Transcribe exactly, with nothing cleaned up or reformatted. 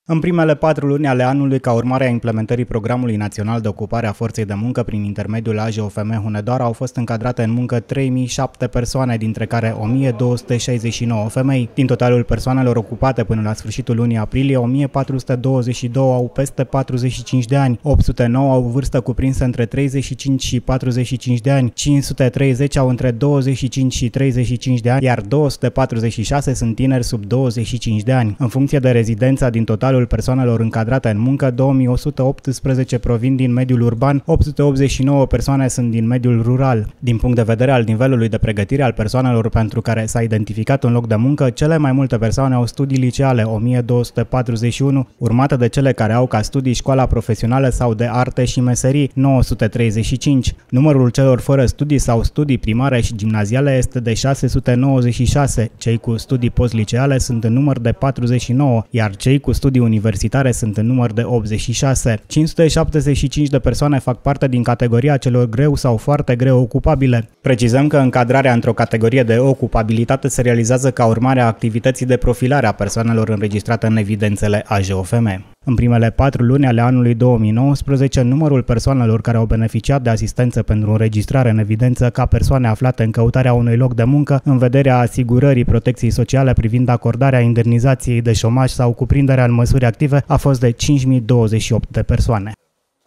În primele patru luni ale anului, ca urmare a implementării Programului Național de Ocupare a Forței de Muncă prin intermediul A J O F M Hunedoara, au fost încadrate în muncă trei mii șapte persoane, dintre care o mie două sute șaizeci și nouă femei. Din totalul persoanelor ocupate până la sfârșitul lunii aprilie, o mie patru sute douăzeci și doi au peste patruzeci și cinci de ani, opt sute nouă au vârstă cuprinsă între treizeci și cinci și patruzeci și cinci de ani, cinci sute treizeci au între douăzeci și cinci și treizeci și cinci de ani, iar două sute patruzeci și șase sunt tineri sub douăzeci și cinci de ani. În funcție de rezidența, din totalul persoanelor încadrate în muncă, două mii o sută optsprezece provin din mediul urban, opt sute optzeci și nouă persoane sunt din mediul rural. Din punct de vedere al nivelului de pregătire al persoanelor pentru care s-a identificat un loc de muncă, cele mai multe persoane au studii liceale, o mie două sute patruzeci și unu, urmate de cele care au ca studii școala profesională sau de arte și meserii, nouă sute treizeci și cinci. Numărul celor fără studii sau studii primare și gimnaziale este de șase sute nouăzeci și șase, cei cu studii postliceale sunt în număr de patruzeci și nouă, iar cei cu studii universitare sunt în număr de optzeci și șase. cinci sute șaptezeci și cinci de persoane fac parte din categoria celor greu sau foarte greu ocupabile. Precizăm că încadrarea într-o categorie de ocupabilitate se realizează ca urmare a activității de profilare a persoanelor înregistrate în evidențele A J O F M. În primele patru luni ale anului două mii nouăsprezece, numărul persoanelor care au beneficiat de asistență pentru înregistrare în evidență ca persoane aflate în căutarea unui loc de muncă în vederea asigurării protecției sociale privind acordarea indemnizației de șomaj sau cuprinderea în măsuri active a fost de cinci mii douăzeci și opt de persoane.